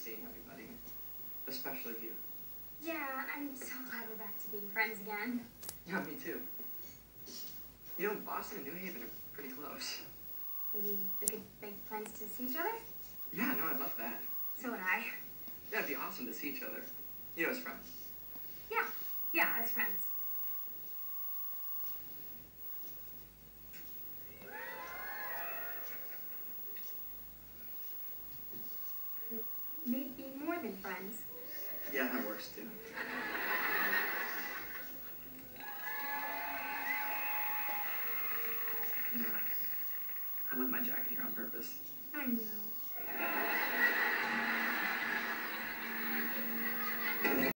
seeing everybody, especially you. Yeah, I'm so glad we're back to being friends again. Yeah, me too. You know, Boston and New Haven are pretty close. Maybe we could make plans to see each other? Yeah, no, I'd love that. So would I. Yeah, it'd be awesome to see each other. You know, as friends. Yeah, as friends. Maybe more than friends. Yeah, that works too. Yeah. I left my jacket here on purpose. I know.